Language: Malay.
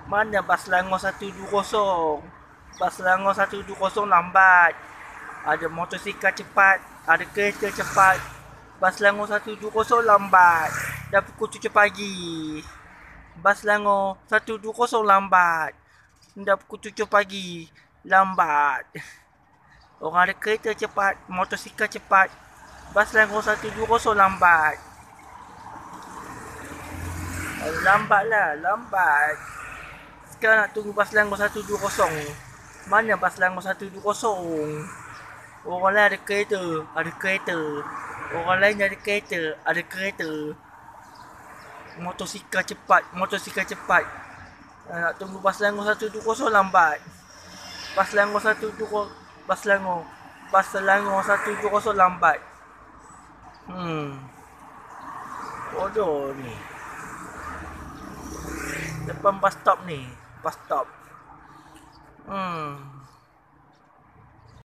Mana bas Selangor 120? Bas Selangor 120 lambat. Ada motosikal cepat, ada kereta cepat. Bas Selangor 120 lambat. Dah pukul 7 pagi. Bas Selangor 120 lambat. Dah pukul 7 pagi. Lambat. Orang ada kereta cepat, motosikal cepat. Bas Selangor 120 lambat. Lambat lah, lambat. Sekarang nak tunggu bas Selangor 120. Mana bas Selangor 120? Orang lain ada kereta, ada kereta. Orang lain ada kereta, ada kereta. Motosikal cepat, motosikal cepat. Nak tunggu bas Selangor 120 lambat. Bas Selangor 120, bas Selangor. Bas Selangor 120 lambat. Bodoh ni. Depan bus stop ni. Bus stop. Hmm.